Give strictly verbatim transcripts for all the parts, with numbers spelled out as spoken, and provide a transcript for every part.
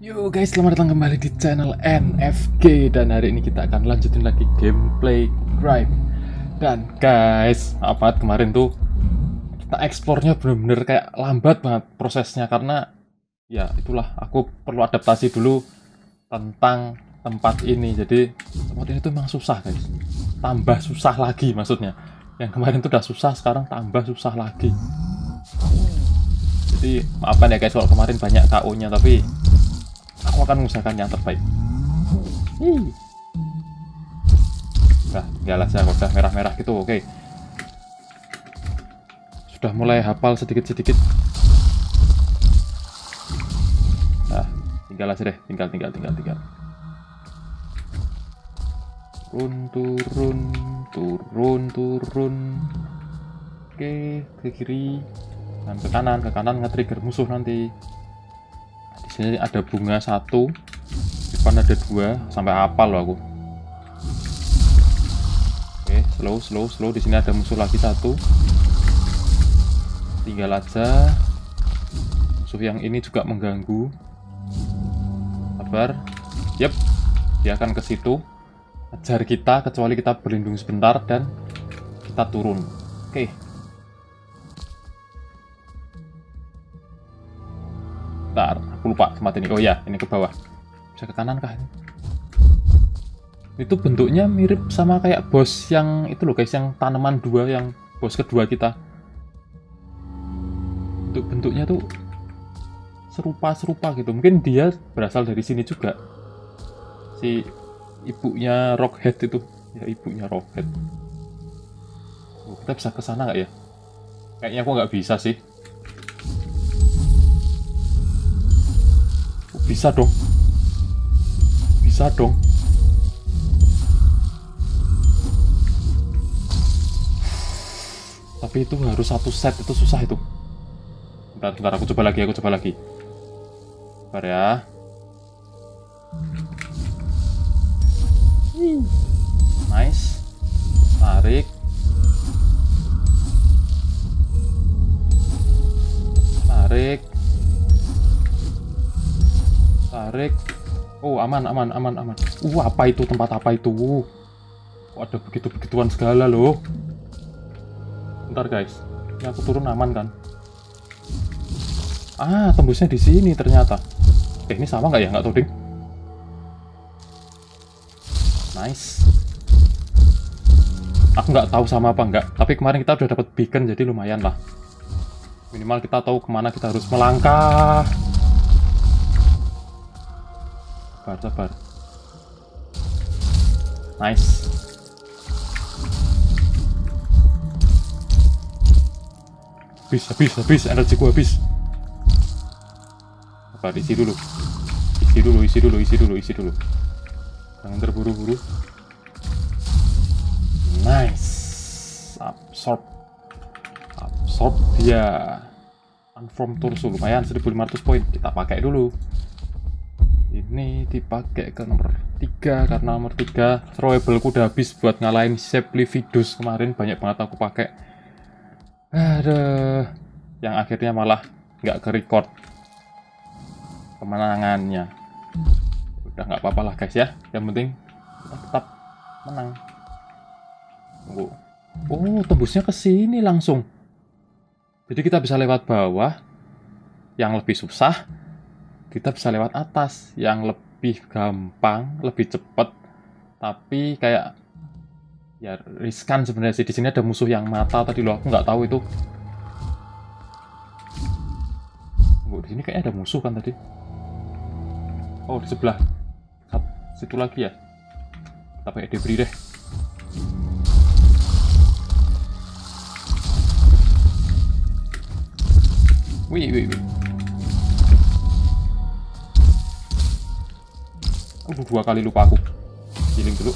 Yo guys, selamat datang kembali di channel N F G. Dan hari ini kita akan lanjutin lagi gameplay Gripe. Dan guys, apa kemarin tuh kita eksplornya bener-bener kayak lambat banget prosesnya. Karena ya itulah, aku perlu adaptasi dulu tentang tempat ini. Jadi tempat ini tuh emang susah guys. Tambah susah lagi maksudnya. Yang kemarin tuh udah susah, sekarang tambah susah lagi. Jadi maafkan ya guys kalau kemarin banyak K O nya, tapi aku akan mengusahakan yang terbaik. Hii. Nah, tinggal aja udah merah-merah gitu, oke. Sudah mulai hafal sedikit-sedikit. Nah, tinggal aja deh, tinggal, tinggal, tinggal, tinggal. Turun, turun, turun, turun. Oke, ke kiri. Dan ke kanan, ke kanan nge-trigger musuh nanti. Di sini ada bunga satu, di depan ada dua, sampai hafal loh aku. Oke, slow, slow, slow. Di sini ada musuh lagi satu. Tinggal aja. Musuh yang ini juga mengganggu. Sabar. Yep, dia akan ke situ. Ajar kita, kecuali kita berlindung sebentar dan kita turun. Oke. Bentar, aku lupa tempat ini. Oh ya, ini ke bawah. Bisa ke kanan kah ini? Itu bentuknya mirip sama kayak bos yang itu loh guys, yang tanaman dua, yang bos kedua kita. Bentuk bentuknya tuh serupa-serupa gitu. Mungkin dia berasal dari sini juga. Si ibunya Rockhead itu, ya ibunya Rockhead. Oh, kita bisa ke sana nggak ya? Kayaknya aku nggak bisa sih. Bisa dong. Bisa dong. Tapi itu harus satu set, itu susah itu. Bentar, bentar, aku coba lagi, aku coba lagi. Bentar ya. Nice. Tarik. Tarik. Tarik. Oh, aman, aman, aman, aman. Uh, apa itu? Tempat apa itu? Uh, ada begitu-begituan segala loh. Bentar guys. Ini aku turun aman kan? Ah, tembusnya di sini ternyata. Eh, ini sama nggak ya? Nggak tahu ding. Nice. Aku nggak tahu sama apa nggak. Tapi kemarin kita udah dapat beacon, jadi lumayan lah. Minimal kita tahu kemana kita harus melangkah. Sabar, sabar. Nice. Habis, habis, habis. Energiku habis. Sabar, isi dulu. Isi dulu, isi dulu, isi dulu, isi dulu. Jangan terburu-buru. Nice. Absorb. Absorb dia. Unform torso. Lumayan, seribu lima ratus poin. Kita pakai dulu. Ini dipakai ke nomor tiga karena nomor tiga throwable ku udah habis buat ngalahin Seplividus kemarin, banyak banget aku pakai. Aduh, yang akhirnya malah nggak ke record kemenangannya. Udah nggak apa-apa lah guys ya, yang penting kita tetap menang. Tunggu. Oh, tembusnya ke sini langsung. Jadi kita bisa lewat bawah, yang lebih susah. Kita bisa lewat atas yang lebih gampang, lebih cepat, tapi kayak ya riskan sebenarnya sih. Di sini ada musuh yang mata tadi loh, aku nggak tahu itu. Oh, di sini kayaknya ada musuh kan tadi. Oh, di sebelah situ lagi ya. Kita pakai debris deh. Wih, wih, wih. Aduh, dua kali lupa aku. Healing dulu.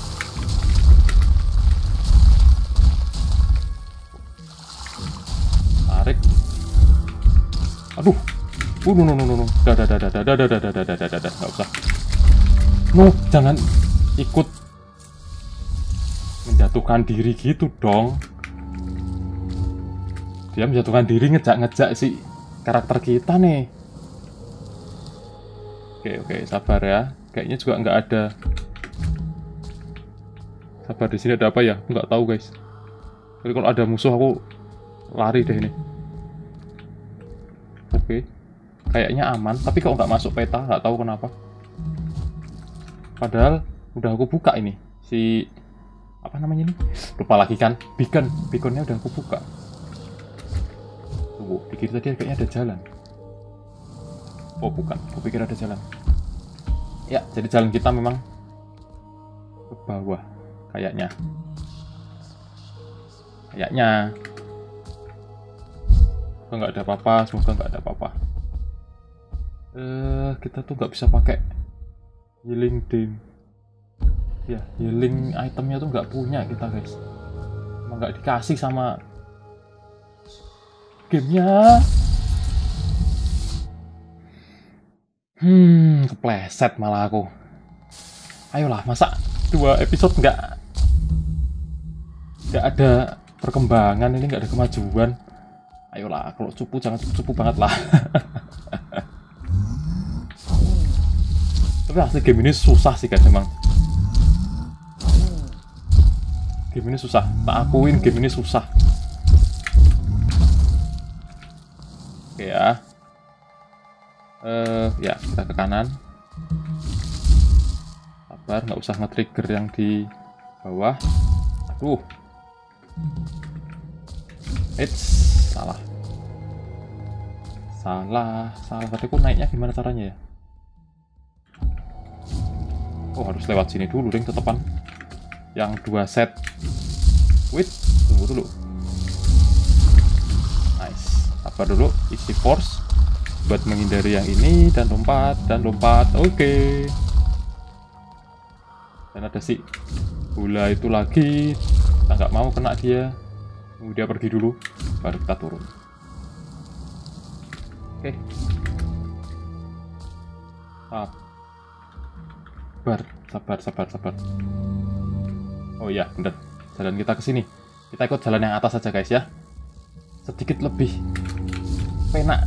Tarik. Aduh. Uh, no, no, no, no, no. Dah, dah, dah, dah, dah, dah, dah, dah, dah, dah, dah, dah, dah, nggak usah. No, jangan ikut menjatuhkan diri gitu dong. Dia menjatuhkan diri, ngejak-ngejak si karakter kita nih. Oke, oke, sabar ya. Kayaknya juga nggak ada. Sabar, di sini ada apa ya? Nggak tahu guys. Jadi kalau ada musuh aku lari deh ini. Oke, kayaknya aman. Tapi kok nggak masuk peta? Nggak tahu kenapa. Padahal udah aku buka ini. Si apa namanya ini? Lupa lagi kan? Beacon, beaconnya udah aku buka. Tunggu, di kiri tadi kayaknya ada jalan. Oh bukan, aku pikir ada jalan. Ya, jadi jalan kita memang ke bawah, kayaknya. Kayaknya. Semoga nggak ada apa-apa, semoga nggak ada apa-apa. Eh, kita tuh nggak bisa pakai healing dim. Ya, healing itemnya tuh nggak punya kita guys. Emang nggak dikasih sama gamenya. Hmm, kepleset malah aku. Ayolah, masa dua episode nggak nggak ada perkembangan ini, nggak ada kemajuan. Ayolah, kalau cupu jangan cupu-cupu banget lah. Tapi asli game ini susah sih guys memang. Game ini susah, tak akuin game ini susah. Oke ya. Uh, ya, kita ke kanan. Sabar, nggak usah nge-trigger yang di bawah. Aduh. Eits, salah. Salah, salah. Tadi aku naiknya gimana caranya ya? Oh, harus lewat sini dulu, ring tetepan. Yang dua set. Wait, tunggu dulu. Nice. Sabar dulu, isi force. Buat menghindari yang ini, dan lompat, dan lompat. Oke. Okay. Dan ada si bola itu lagi. Kita nggak mau kena dia. Tunggu dia pergi dulu, baru kita turun. Oke. Okay. Sabar, sabar, sabar, sabar. Oh iya, bener. Jalan kita ke sini. Kita ikut jalan yang atas aja guys ya. Sedikit lebih penak.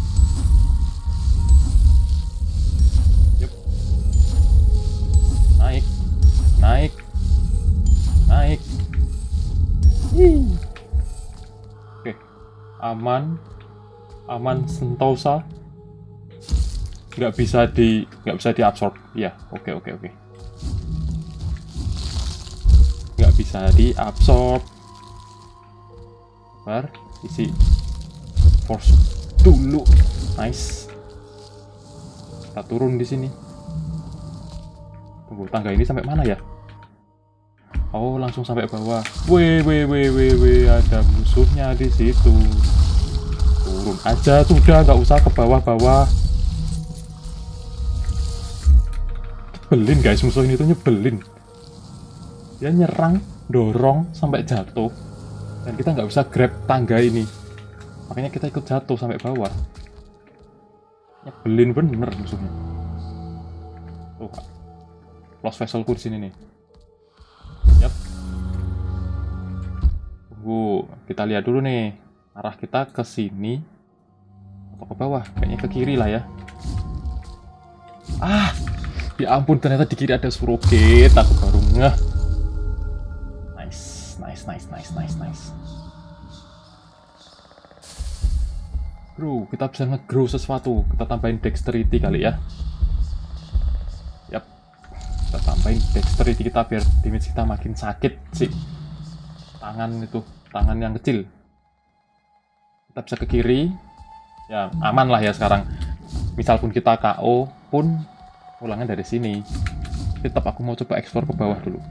Naik, naik, naik. Hii. Oke, aman, aman sentosa. Nggak bisa di, nggak bisa diabsorb. Ya, oke, oke, oke. Nggak bisa diabsorb. Bar, isi force dulu. Nice. Kita turun di sini. Tunggu, tangga ini sampai mana ya? Oh, langsung sampai bawah. Weh, weh, weh, weh, weh, ada musuhnya di situ. Turun aja, sudah, nggak usah ke bawah-bawah. Nyebelin guys, musuh ini tuh nyebelin. Dia nyerang, dorong, sampai jatuh. Dan kita nggak bisa grab tangga ini. Makanya kita ikut jatuh sampai bawah. Nyebelin bener musuhnya. Tuh, lost vesselku di sini nih. Yap. Tunggu, kita lihat dulu nih. Arah kita ke sini atau ke bawah? Kayaknya ke kiri lah ya. Ah, ya ampun, ternyata di kiri ada surrogate. Aku baru ngeh. Nice, nice, nice, nice, nice, nice. Bro, kita bisa nge-grow sesuatu. Kita tambahin dexterity kali ya. Yap. Kita tambahin dexterity kita biar damage kita makin sakit sih. Tangan itu, tangan yang kecil. Kita bisa ke kiri. Ya, aman lah ya sekarang. Misal pun kita K O pun pulangnya dari sini. Tetap aku mau coba explore ke bawah dulu.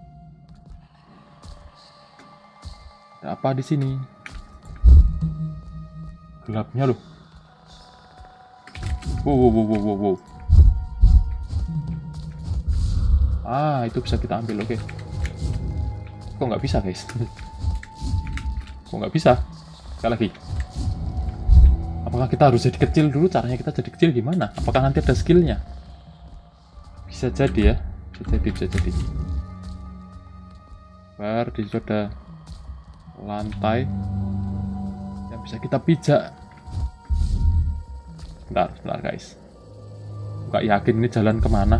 Ada apa di sini? Gelapnya loh. Wow, wow, wow, wow, wow. Ah, itu bisa kita ambil, oke. Okay. Kok nggak bisa, guys? Kok nggak bisa? Sekali lagi. Apakah kita harus jadi kecil dulu? Caranya kita jadi kecil gimana? Apakah nanti ada skillnya? Bisa jadi ya. Bisa jadi, bisa jadi. Bar, di situ ada lantai yang bisa kita pijak. Bentar, bentar guys. Gak yakin ini jalan kemana.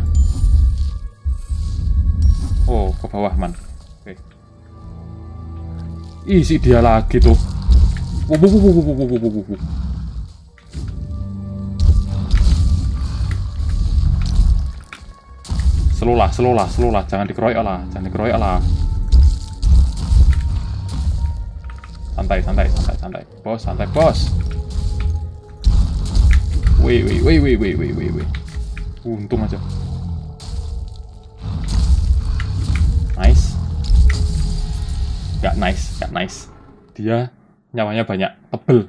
Oh, ke bawah man. Oke. Ih, si dia lagi tuh. Wuh, wuh, wuh, wuh, wuh, wuh, wuh, wuh. Slow lah, slow lah, slow lah. Jangan dikeroyok lah, jangan dikeroyok lah. Santai, santai, santai, santai. Bos, santai, bos. Wih, wih, wih, wih, wih, wih, wih, wih. Untung aja. Nice. Gak nice, gak nice. Dia nyawanya banyak, tebel.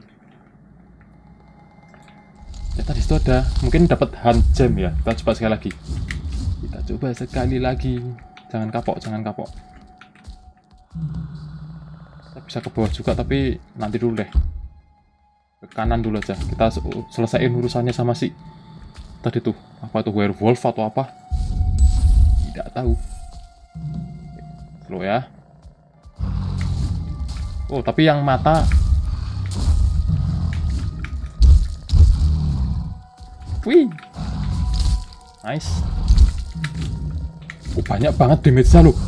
Ya tadi itu ada, mungkin dapat hand gem ya. Kita coba sekali lagi. Kita coba sekali lagi. Jangan kapok, jangan kapok. Kita bisa ke bawah juga, tapi nanti dulu deh. Ke kanan dulu aja. Kita selesaiin urusannya sama si tadi tuh. Apa tuh, werewolf atau apa? Tidak tahu. Slow ya. Oh, tapi yang mata. Wih. Nice. Oh, banyak banget damage-nya loh.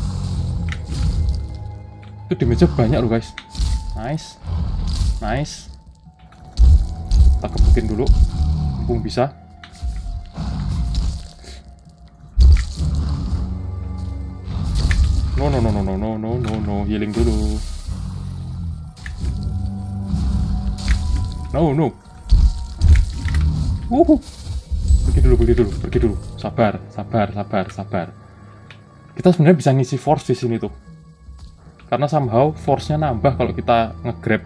Itu damage-nya banyak loh, guys. Nice. Nice. Kita kebukin dulu. Mumpung bisa. No, no, no, no, no, no, no, no, no. Healing dulu. No, no. Wuhu. Pergi dulu, pergi dulu, pergi dulu. Sabar, sabar, sabar, sabar. Kita sebenarnya bisa ngisi force di sini tuh. Karena somehow force-nya nambah kalau kita nge-grab.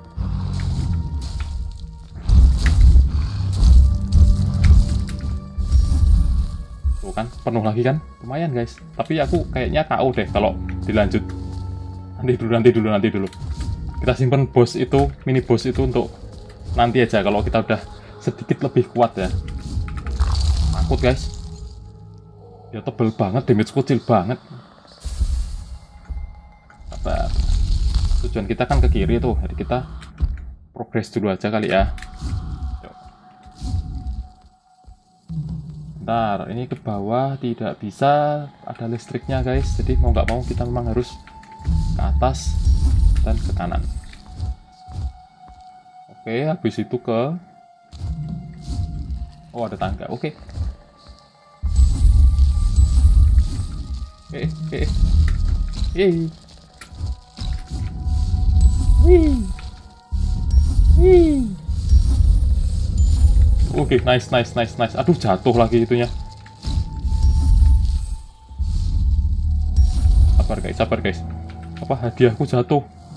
Tuh kan, penuh lagi kan? Lumayan guys. Tapi aku kayaknya K O deh kalau dilanjut. Nanti dulu, nanti dulu, nanti dulu. Kita simpen boss itu, mini boss itu untuk nanti aja kalau kita udah sedikit lebih kuat ya. Takut guys. Dia tebel banget, damage kecil banget. Sabar. Tujuan kita kan ke kiri tuh, jadi kita progress dulu aja kali ya. Yuk. Bentar, ini ke bawah tidak bisa, ada listriknya guys. Jadi mau nggak mau kita memang harus ke atas dan ke kanan. Oke, habis itu ke... Oh, ada tangga. Oke. Oke, oke. Yeay. Wih. Wih. Oke, nice, nice, nice, nice. Aduh, jatuh lagi itunya. Sabar guys, sabar guys. Apa hadiahku jatuh?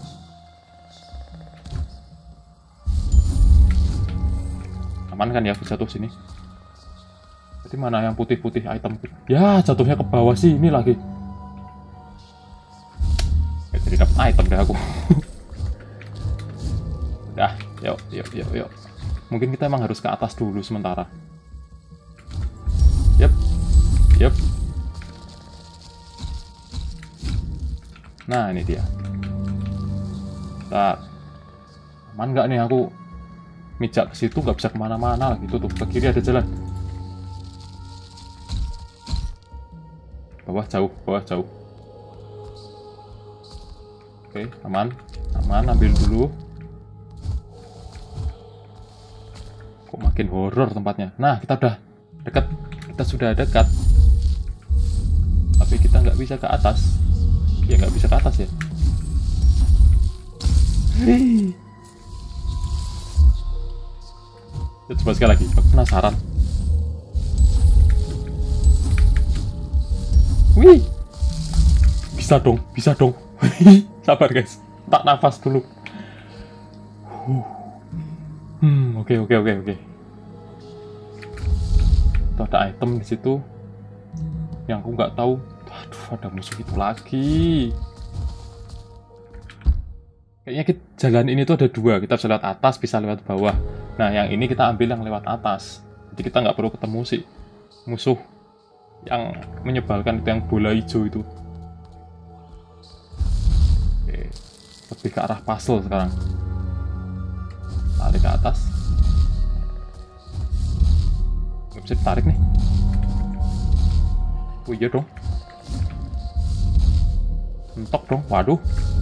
Aman kan ya aku jatuh sini? Jadi mana yang putih-putih item? Ya, jatuhnya ke bawah sini lagi. Ya, jadi dapat item deh aku. Dah, yuk, yuk, yuk, yuk. Mungkin kita emang harus ke atas dulu sementara. Yep, yep. Nah, ini dia. Bentar. Aman nggak nih aku? Mijak ke situ nggak bisa kemana-mana lah gitu tuh. Ke kiri ada jalan. Bawah jauh, bawah jauh. Oke, aman, aman. Ambil dulu. Kok makin horor tempatnya. Nah, kita udah dekat. Kita sudah dekat. Tapi kita nggak bisa ke atas. Ya nggak bisa ke atas ya. Hei. Ya, coba sekali lagi, aku penasaran. Wih, bisa dong, bisa dong. Sabar guys, tak nafas dulu. Hmm, oke, oke, oke, oke. Tuh ada item di situ yang aku nggak tahu. Aduh, ada musuh itu lagi. Kayaknya kita, jalan ini tuh ada dua. Kita bisa lewat atas, bisa lewat bawah. Nah, yang ini kita ambil yang lewat atas. Jadi kita nggak perlu ketemu sih musuh yang menyebalkan itu, yang bola hijau itu. Oke, lebih ke arah puzzle sekarang. Tarik ke atas. Nggak bisa ditarik nih. Oh iya dong. Mentok dong, waduh.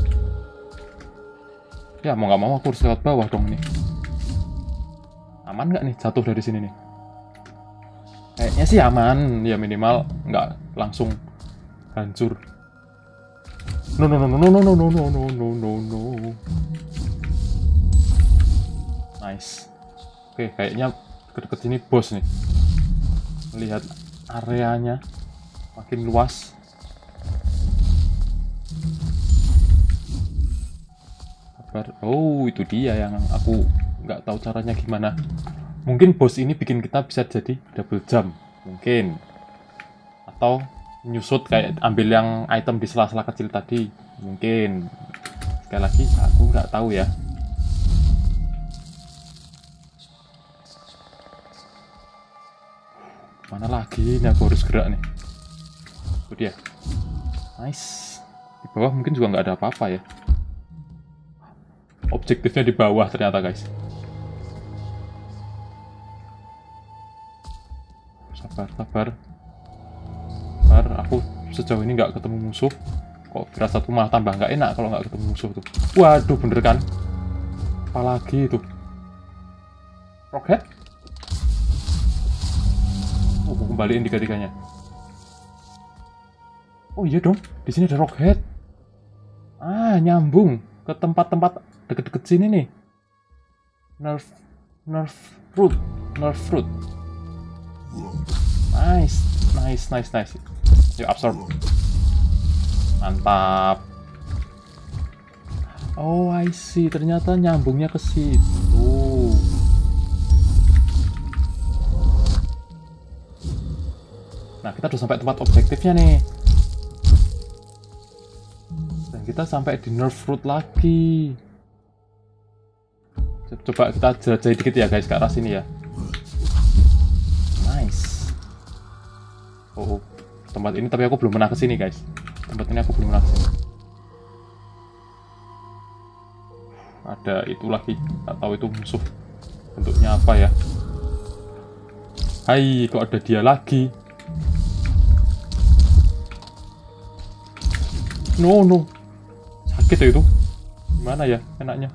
Ya mau nggak mau aku harus lewat bawah dong nih. Aman nggak nih jatuh dari sini nih? Kayaknya sih aman, ya minimal nggak langsung hancur. No no no no no no no no no no no no. Nice. Oke, kayaknya deket-deket sini bos nih. Lihat areanya makin luas. Oh, itu dia yang aku nggak tahu caranya gimana. Mungkin bos ini bikin kita bisa jadi double jump, mungkin. Atau nyusut kayak ambil yang item di sela-sela kecil tadi, mungkin. Sekali lagi, aku nggak tahu ya. Mana lagi? Ini aku harus gerak nih. Itu dia. Nice. Di bawah mungkin juga nggak ada apa-apa ya. Objektifnya di bawah ternyata, guys. Sabar, sabar. Sabar, aku sejauh ini nggak ketemu musuh. Kok berasa tuh malah tambah nggak enak kalau nggak ketemu musuh tuh. Waduh, bener kan? Apalagi itu. Rocket? Oh, aku kembaliin tiga-tiganya. Oh iya dong, di sini ada rocket. Ah, nyambung ke tempat-tempat deket-deket sini nih. Nerf, nerf fruit, nerf fruit. Nice, nice, nice, nice. Yuk absorb. Mantap. Oh, I see. Ternyata nyambungnya ke situ. Nah, kita udah sampai tempat objektifnya nih. Dan kita sampai di nerf fruit lagi. Coba kita jelajahi dikit ya guys ke arah sini ya. Nice. Oh, tempat ini tapi aku belum pernah kesini guys. Tempat ini aku belum pernah kesini. Ada itu lagi, tak tahu itu musuh bentuknya apa ya. Hai, kok ada dia lagi? No no, sakit ya itu. Gimana ya enaknya?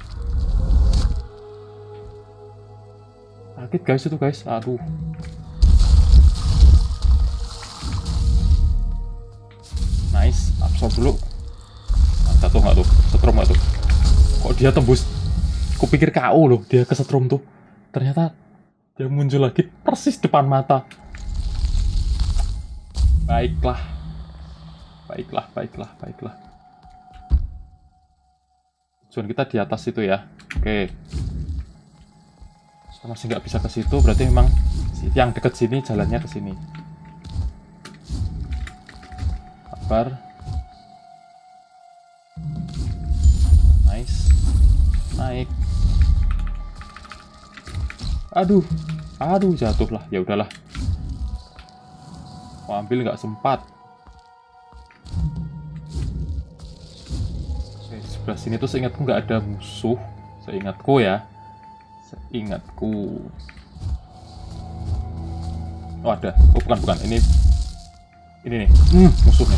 Sakit guys itu guys, aduh. Nice, absorb dulu. Nah, jatuh nggak tuh? Setrum nggak tuh? Kok dia tembus? Kupikir K O loh, dia kesetrum tuh. Ternyata dia muncul lagi persis depan mata. Baiklah, baiklah, baiklah, baiklah. Tujuan kita di atas itu ya. Oke. Kita masih nggak bisa ke situ, berarti memang yang deket sini jalannya ke sini. Sabar. Nice. Naik. Aduh, aduh jatuh lah. Ya udahlah. Mau ambil nggak sempat. Oke, sebelah sini tuh seingatku nggak ada musuh. Seingatku ya. Seingatku. Oh ada. Oh bukan bukan. Ini ini nih. Hmm, musuhnya.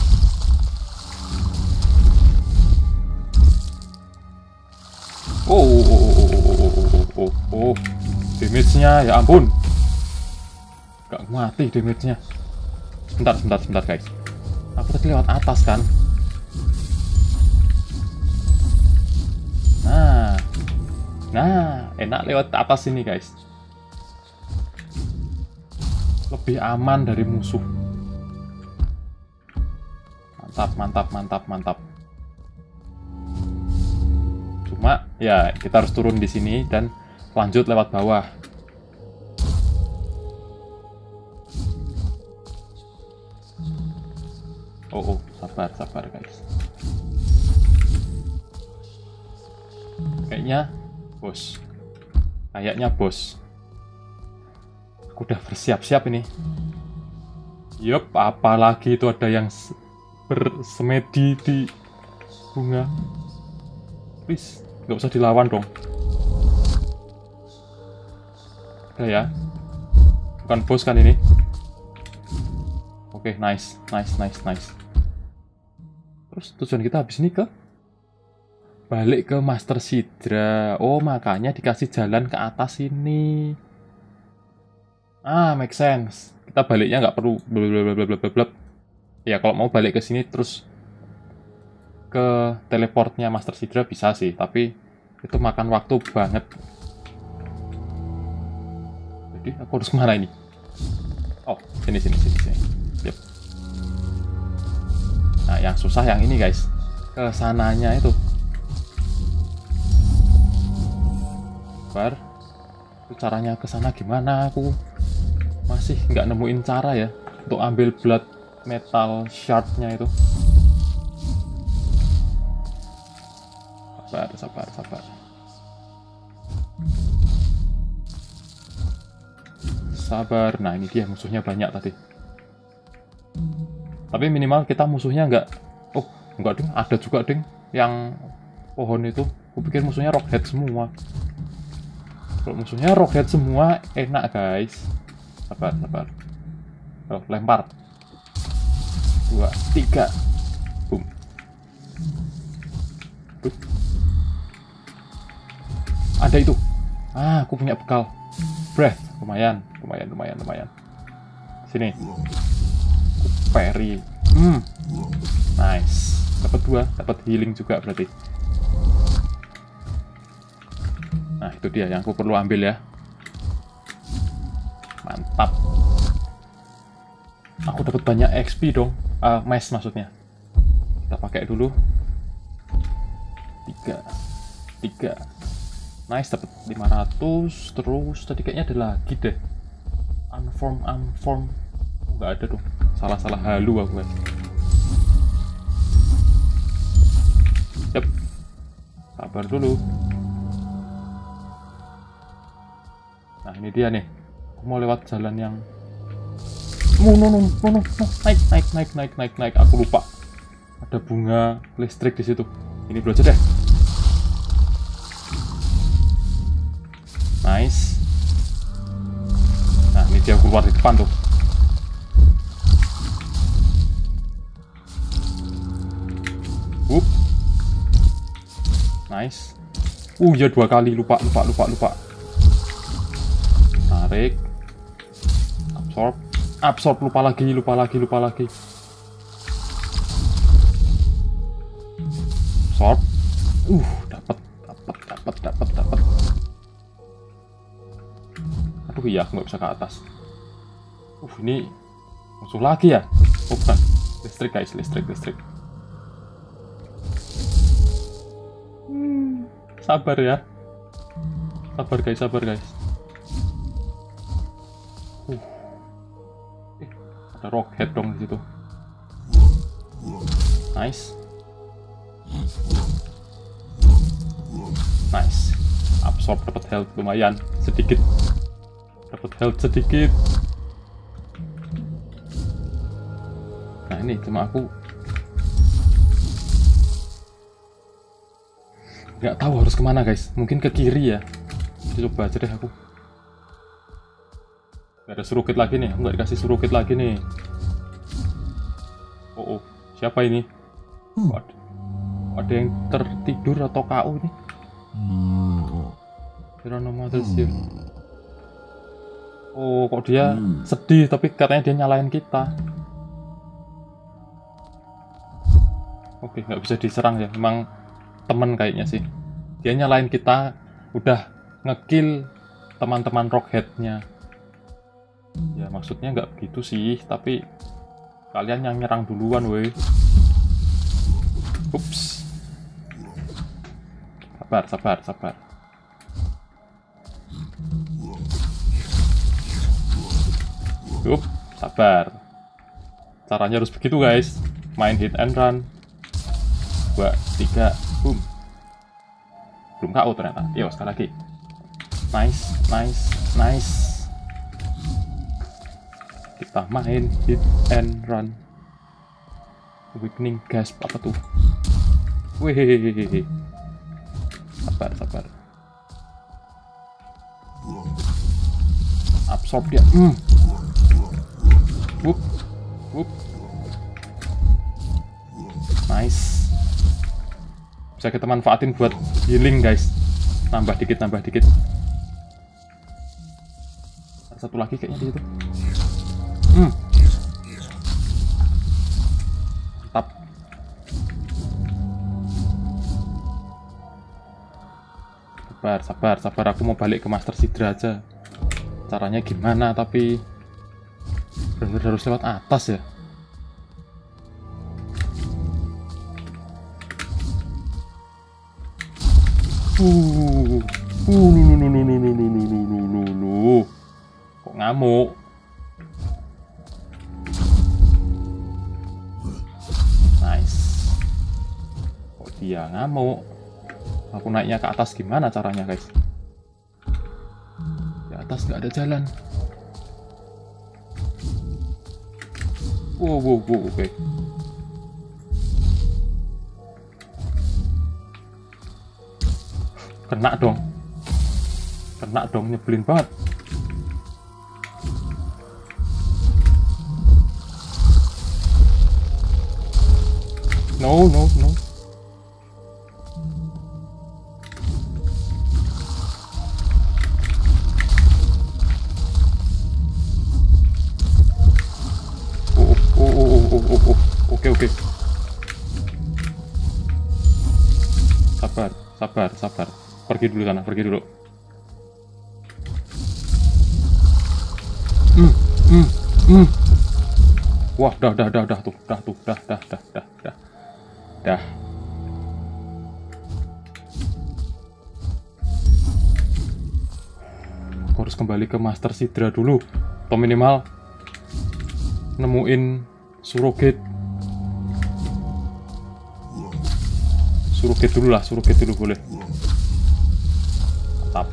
Oh, oh, oh, oh, oh, oh, oh, oh, oh. Damage-nya, ya ampun. Gak mati damage-nya. Bentar, bentar, bentar guys. Aku tadi lewat atas kan. Nah. Nah, enak lewat atas ini guys. Lebih aman dari musuh. Mantap, mantap, mantap, mantap. Cuma ya kita harus turun di sini dan lanjut lewat bawah. Oh, oh, sabar, sabar guys. Kayaknya bos. Kayaknya bos. Aku udah bersiap-siap ini. Yup, apalagi itu ada yang bersemedi di bunga. Please, nggak usah dilawan dong. Udah ya. Bukan bos kan ini? Oke, nice, nice, nice, nice. Terus tujuan kita habis ini ke balik ke Master Sidra. Oh, makanya dikasih jalan ke atas ini. Ah, make sense. Kita baliknya nggak perlu blablabla. Ya, kalau mau balik ke sini terus ke teleportnya Master Sidra bisa sih, tapi itu makan waktu banget. Jadi aku harus kemana ini? Oh, sini, sini, sini, sini. Yep. Nah, yang susah yang ini guys, ke sananya itu. Bar, itu caranya ke sana gimana? Aku masih nggak nemuin cara ya untuk ambil blood metal shardnya itu. Sabar, sabar, sabar. Sabar. Nah, ini dia musuhnya banyak tadi. Tapi minimal kita musuhnya nggak. Oh, nggak ding. Ada juga ding yang pohon itu. Aku pikir musuhnya rockhead semua. Kalau musuhnya rockhead semua enak guys. Sabar, sabar. Oh, lempar. Dua, tiga. Boom. Tuh. Ada itu. Ah, aku punya bekal. Breath. Lumayan, lumayan, lumayan, lumayan. Sini. Parry. Hmm. Nice. Dapat dua, dapat healing juga berarti. Nah, itu dia yang aku perlu ambil ya. Mantap. Aku dapat banyak X P dong. Uh, mask maksudnya. Kita pakai dulu. Tiga. Tiga. Nice, dapat lima ratus. Terus tadi kayaknya ada lagi deh. Unform, unform. Oh, nggak ada dong. Salah-salah halu aku kan. Yep. Sabar dulu. Nah, ini dia nih. Aku mau lewat jalan yang No, no, no, no, no, no. Naik, naik, naik, naik, naik, naik. Aku lupa. Ada bunga listrik di situ. Ini dulu aja deh. Nice. Nah, ini dia keluar di depan tuh. Wup. Nice. Uh, ya dua kali. Lupa, lupa, lupa, lupa. Tarik. Absorb. Absorb, lupa lagi, lupa lagi, lupa lagi. Absorb. Uh, dapat, dapat, dapat, dapat, dapat. Aduh iya, aku nggak bisa ke atas. Uh, ini musuh lagi ya? Oh, bukan. Listrik guys, listrik, listrik. Hmm, sabar ya. Sabar guys, sabar guys. Uh. Ada rockhead dong di situ. Nice. Nice. Absorb, dapat health lumayan sedikit. Dapat health sedikit. Nah, ini cuma aku nggak tahu harus kemana guys. Mungkin ke kiri ya. Coba aja deh aku. Gak ada surukit lagi nih, nggak dikasih surukit lagi nih. Oh, oh. Siapa ini? Oh, ada, ada yang tertidur atau K O nih? Oh, kok dia sedih, tapi katanya dia nyalain kita. Oke, nggak bisa diserang ya, memang temen kayaknya sih. Dia nyalain kita, udah ngekill teman-teman rockheadnya. Ya maksudnya nggak begitu sih, tapi kalian yang nyerang duluan weh. Ups. Sabar, sabar, sabar. Up, sabar. Caranya harus begitu guys. Main hit and run. Dua, tiga, boom. Belum K O ternyata. Yo, sekali lagi. Nice, nice, nice. Kita main hit and run. Awakening gasp apa tuh? Wih, sabar, sabar. Absorb dia. Hmm. Wup, Wup. Nice. Bisa kita manfaatin buat healing guys. Nambah dikit, nambah dikit. Ada satu lagi kayaknya di situ. Hmm. Mantap. Sabar, sabar, sabar. Aku mau balik ke Master Sidra aja. Caranya gimana tapi bener-bener harus lewat atas ya. Uh, uh, nu nu nu nu nu nu nu nu nu nu nu. Kok ngamuk? Nice. Kok dia ngamuk? Aku naiknya ke atas gimana caranya guys? Di atas nggak ada jalan. Wow, wow, wow, oke. Okay. Kena dong. Kena dong, nyebelin banget. No, no, no. Oke, oke. Sabar, sabar, sabar. Pergi dulu sana, pergi dulu. Hmm, hmm, hmm. Wah, dah, dah, dah, dah, tuh, dah, tuh, dah, dah, dah, dah, dah, dah. Aku harus kembali ke Master Sidra dulu, atau minimal nemuin surrogate. Surrogate dulu lah, surrogate dulu boleh. Mantap.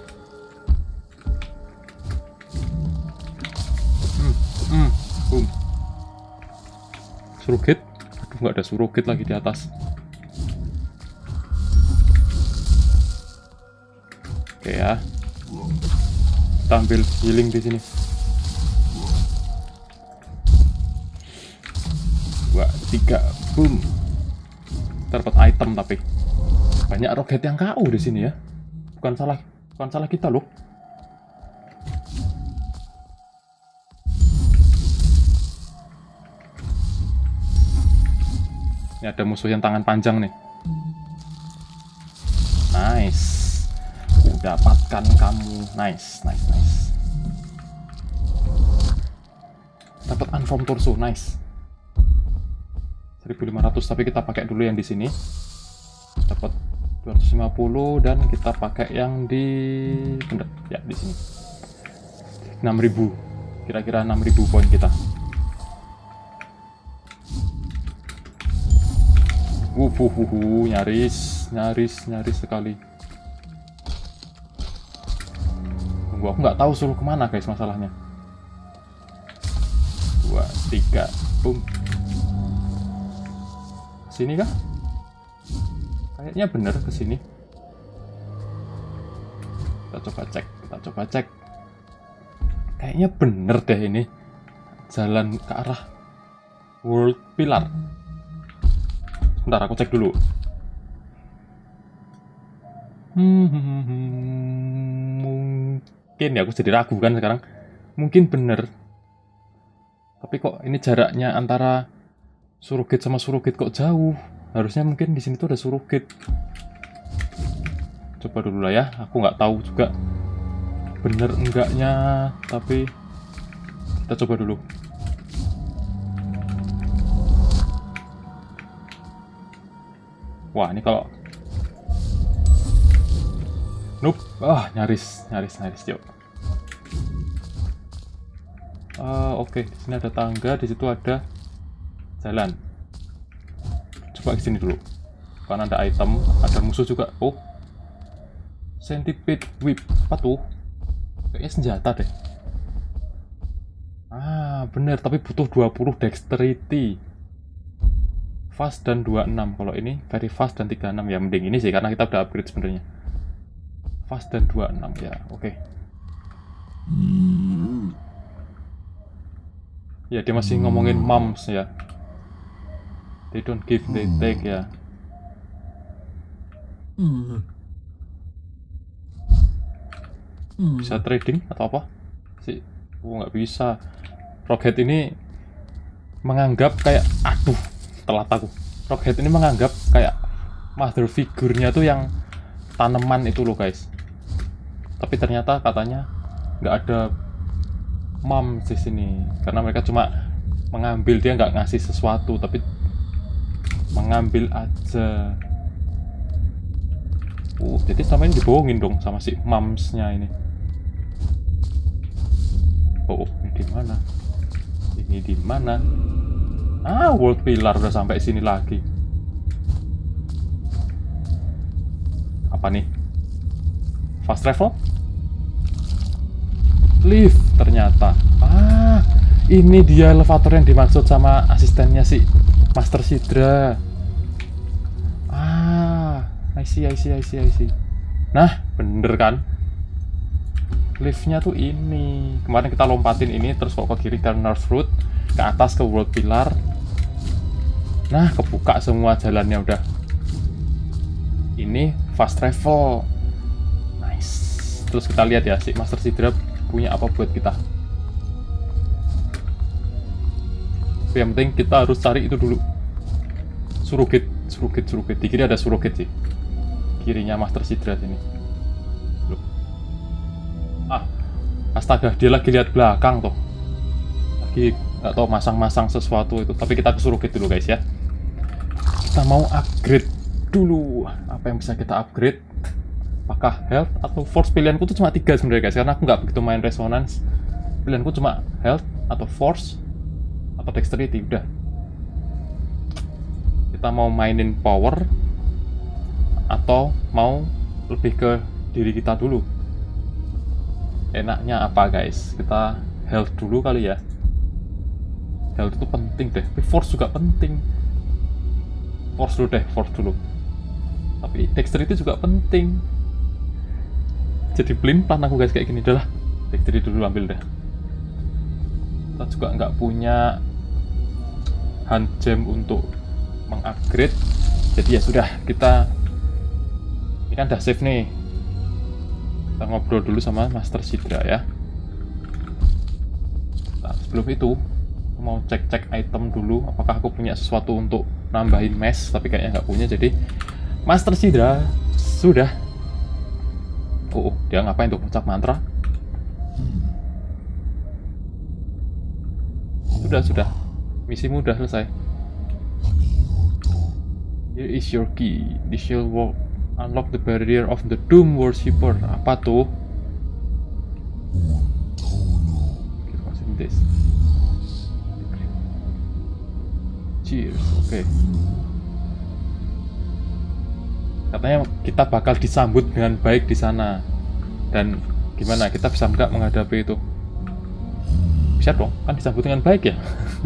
Hmm, hmm, boom. Surrogate? Aduh, nggak ada surrogate lagi di atas. Oke ya. Kita ambil healing di sini. Dua, tiga, boom. Dapat item tapi banyak roket yang K O di sini ya. Bukan salah, bukan salah kita loh. Ini ada musuh yang tangan panjang nih. Nice. Aku dapatkan kamu. Nice, nice, nice. Dapat unformed torso, nice. seribu lima ratus, tapi kita pakai dulu yang di sini. Dapat dua ratus lima puluh dan kita pakai yang di bener ya di sini. enam ribu. Kira-kira enam ribu poin kita. Wuh, wuh, wuh, wuh, nyaris, nyaris, nyaris sekali. Tunggu, aku nggak tahu suruh kemana guys masalahnya. Dua, tiga, boom. Sini kah? Kayaknya bener ke sini. Kita coba cek, kita coba cek. Kayaknya bener deh ini. Jalan ke arah World Pillar. Bentar, aku cek dulu. Hmm, mungkin ya, aku jadi ragu kan sekarang. Mungkin bener. Tapi kok ini jaraknya antara surrogate sama surrogate kok jauh? Harusnya mungkin di sini tuh ada surrogate. Coba dulu lah ya. Aku nggak tahu juga bener enggaknya, tapi kita coba dulu. Wah, ini kalau nope, ah nyaris, nyaris, nyaris, yuk. Uh, Oke, okay. Di sini ada tangga, di situ ada jalan. Coba ke sini dulu. Kan ada item, ada musuh juga. Oh, Centipede Whip. Apa tuh? Kayaknya senjata deh. Ah, bener. Tapi butuh dua puluh dexterity. Fast dan dua puluh enam. Kalau ini very fast dan tiga puluh enam. Ya mending ini sih, karena kita udah upgrade sebenarnya. Fast dan dua puluh enam. Ya, oke. Okay. Ya dia masih ngomongin moms ya. They don't give, they take ya. Bisa trading atau apa sih? Oh, nggak bisa. Rocket ini menganggap kayak, aduh, telat aku. Rocket ini menganggap kayak mother figure-nya tuh yang tanaman itu loh guys. Tapi ternyata katanya nggak ada mom di sini, karena mereka cuma mengambil, dia nggak ngasih sesuatu, tapi mengambil aja. Uh, jadi selama ini dibohongin dong sama si momsnya ini. Oh, ini di mana? Ini di mana? Ah, world pillar udah sampai sini lagi. Apa nih? Fast travel? Lift ternyata. Ah, ini dia elevator yang dimaksud sama asistennya si Master Sidra. Ah, I see, I see, I see, I see. Nah, bener kan? Liftnya tuh ini. Kemarin kita lompatin ini, terus kok ke kiri ke North Road, ke atas ke World Pillar. Nah, kebuka semua jalannya udah. Ini fast travel. Nice. Terus kita lihat ya, si Master Sidra punya apa buat kita. Tapi yang penting kita harus cari itu dulu. Surrogate, surrogate, surrogate. Di kiri ada surrogate sih. Kirinya Master Sidra sini. Loh. Ah, astaga, dia lagi lihat belakang tuh. Lagi nggak tahu masang-masang sesuatu itu. Tapi kita ke surrogate dulu guys ya. Kita mau upgrade dulu. Apa yang bisa kita upgrade? Apakah health atau force? Pilihanku tuh cuma tiga sebenarnya guys, karena aku nggak begitu main resonance. Pilihanku cuma health atau force atau dexterity, udah. Kita mau mainin power atau mau lebih ke diri kita dulu. Enaknya apa guys? Kita health dulu kali ya. Health itu penting deh, tapi force juga penting. Force dulu deh, force dulu. Tapi dexterity juga penting. Jadi pelin-pelan aku guys kayak gini. Udah lah, dexterity dulu ambil deh. Kita juga nggak punya hand gem untuk mengupgrade. Jadi ya sudah, kita ini kan udah save nih. Kita ngobrol dulu sama Master Sidra ya. Nah, sebelum itu aku mau cek-cek item dulu, apakah aku punya sesuatu untuk nambahin mesh, tapi kayaknya nggak punya. Jadi Master Sidra sudah. Oh, oh, dia ngapain tuh? Ucap mantra. Sudah, sudah. Misimu udah selesai. Here is your key. This shall walk, unlock the barrier of the Doom Worshipper. Apa tuh? This. Cheers. Oke. Okay. Katanya kita bakal disambut dengan baik di sana. Dan gimana? Kita bisa nggak menghadapi itu? Bisa dong, kan disambut dengan baik ya.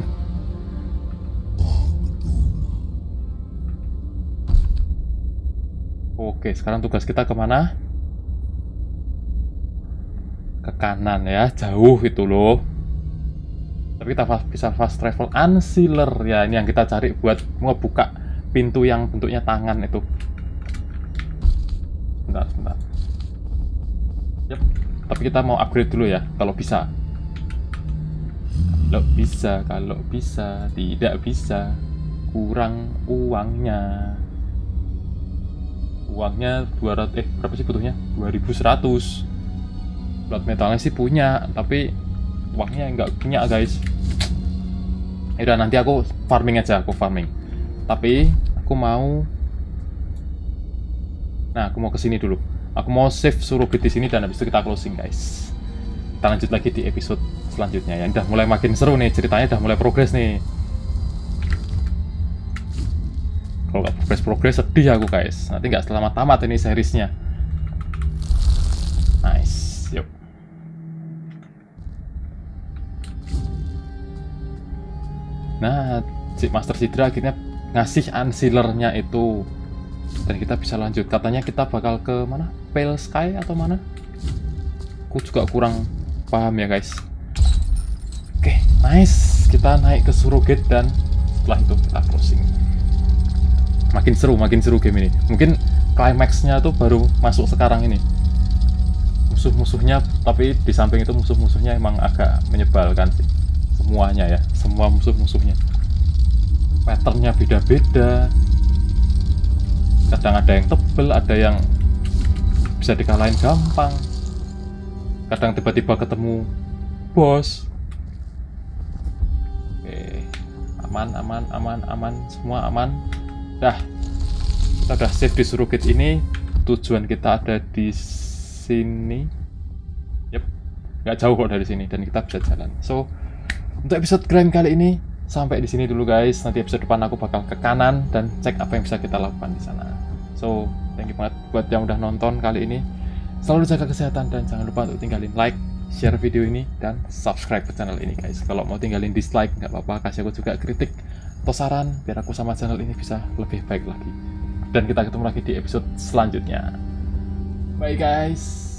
Oke, sekarang tugas kita kemana? Ke kanan ya, jauh itu loh. Tapi kita bisa fast travel Anciller ya, ini yang kita cari buat ngebuka pintu yang bentuknya tangan itu. Sebentar, sebentar. Yep. Tapi kita mau upgrade dulu ya, kalau bisa. Kalau bisa, kalau bisa, tidak bisa. Kurang uangnya. Uangnya dua ratus, eh berapa sih butuhnya? dua ribu seratus. Blood metalnya sih punya, tapi uangnya nggak punya guys. Ya udah, nanti aku farming aja, aku farming. Tapi aku mau, nah aku mau kesini dulu. Aku mau save surrogate di sini dan habis itu kita closing guys. Kita lanjut lagi di episode selanjutnya ya. Udah mulai makin seru nih ceritanya, udah mulai progres nih. Kalau nggak progres-progres sedih aku guys. Nanti nggak selamat tamat ini seriesnya. Nice, yuk. Nah, si Master Sidra akhirnya ngasih Anciller-nya itu. Dan kita bisa lanjut. Katanya kita bakal ke mana? Pale Sky atau mana? Aku juga kurang paham ya guys. Oke, nice. guys, kita naik ke surrogate dan setelah itu kita crossing. Makin seru, makin seru game ini. Mungkin climaxnya tuh baru masuk sekarang ini. Musuh-musuhnya, tapi di samping itu musuh-musuhnya emang agak menyebalkan sih. Semuanya ya, semua musuh-musuhnya. Patternnya beda-beda. Kadang ada yang tebel, ada yang bisa dikalahin gampang. Kadang tiba-tiba ketemu bos. Oke, aman, aman, aman, aman, semua aman. Dah, kita udah save di surrogate ini. Tujuan kita ada di sini. Yep, nggak jauh kok dari sini dan kita bisa jalan. So, untuk episode grind kali ini sampai di sini dulu guys. Nanti episode depan aku bakal ke kanan dan cek apa yang bisa kita lakukan di sana. So, thank you banget buat yang udah nonton kali ini. Selalu jaga kesehatan dan jangan lupa untuk tinggalin like, share video ini, dan subscribe ke channel ini guys. Kalau mau tinggalin dislike nggak apa-apa, kasih aku juga kritik atau saran biar aku sama channel ini bisa lebih baik lagi. Dan kita ketemu lagi di episode selanjutnya. Bye guys.